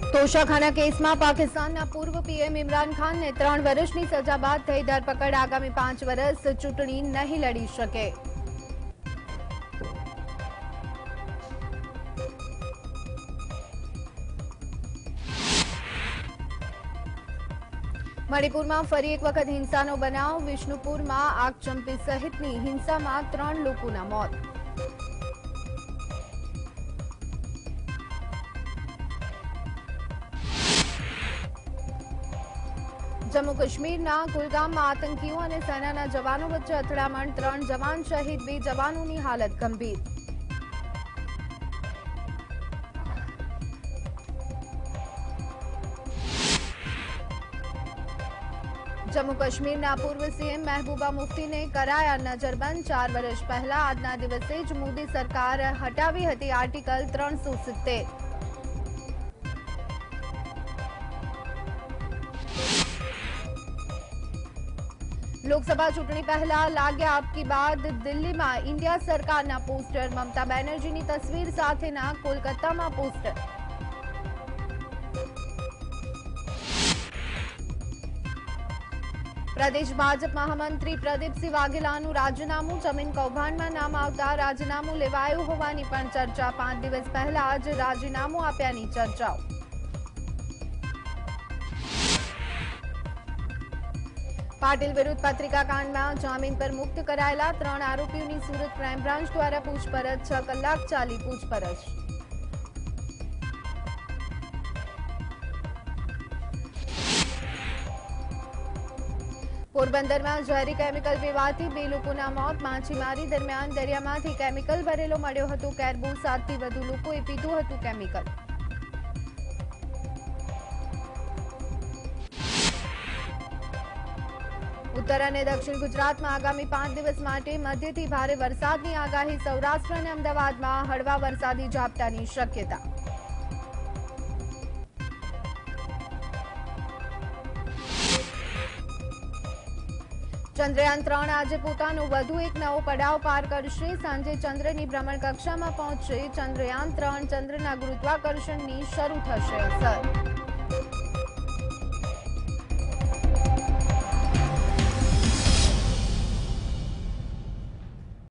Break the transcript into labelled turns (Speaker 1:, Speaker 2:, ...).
Speaker 1: તોશાખાના કેસમાં પાકિસ્તાનના પૂર્વ પીએમ ઇમરાન ખાનને 3 વર્ષની સજા બાદ થઈ ધરપકડ। આગામી 5 વર્ષ ચૂંટણી નહીં લડી શકે। મણિપુરમાં ફરી એક વખત હિંસાનો બનાવ। વિષ્ણુપુરમાં આગચંપી સહિતની હિંસામાં 3 લોકોના મોત। जम्मू कश्मीरना कुलगामમાં આતંકીઓ અને સેનાના જવાનો વચ્ચે અથડામણ। 3 જવાન શહીદ, 2 જવાનોની હાલત ગંભીર। जम्मू कश्मीरना पूर्व सीएम महबूबा मुफ्तीने कराया नजरबंद। 4 વર્ષ પહેલા આજના દિવસે જ મોદી સરકાર હટાવી હતી આર્ટિકલ 370। લોકસભા ચૂંટણી પહેલા લાગ્યા આપકી બાદ દિલ્હીમાં ઇન્ડિયા સરકારના પોસ્ટર। મમતા બેનર્જીની તસવીર સાથેના કોલકાતામાં પોસ્ટર। પ્રદેશ ભાજપ મહામંત્રી પ્રદીપસિંહ વાઘેલાનું રાજીનામું। જમીન કૌભાંડમાં નામ આવતા રાજીનામું લેવાયું હોવાની પણ ચર્ચા। 5 દિવસ પહેલા જ રાજીનામું આપ્યાની ચર્ચાઓ। પાટીલ વિરુદ્ધ પત્રિકા કાંડમાં જામીન પર મુક્ત કરાયેલા 3 આરોપીઓની સુરત ક્રાઇમ બ્રાન્ચ દ્વારા પૂછપરછ। 6 કલાક ચાલી પૂછપરછ। પોરબંદરમાં ઝેરી કેમિકલ પીવાથી 2 લોકોના મોત। માછીમારી દરમિયાન દરિયામાંથી કેમિકલ ભરેલો મળ્યો હતો કેરબો। 7 થી વધુ લોકોએ પીધું હતું કેમિકલ। ઉત્તર અને દક્ષિણ ગુજરાતમાં આગામી 5 દિવસ માટે મધ્યથી ભારે વરસાદની આગાહી। સૌરાષ્ટ્ર અને અમદાવાદમાં હળવા વરસાદી ઝાપટાની શક્યતા। ચંદ્રયાન 3 આજે પોતાનો વધુ એક નવો પડાવ પાર કરશે। સાંજે ચંદ્રની ભ્રમણ કક્ષામાં પહોંચશે ચંદ્રયાન 3। ચંદ્રના ગુરુત્વાકર્ષણની શરૂ થશે અસર।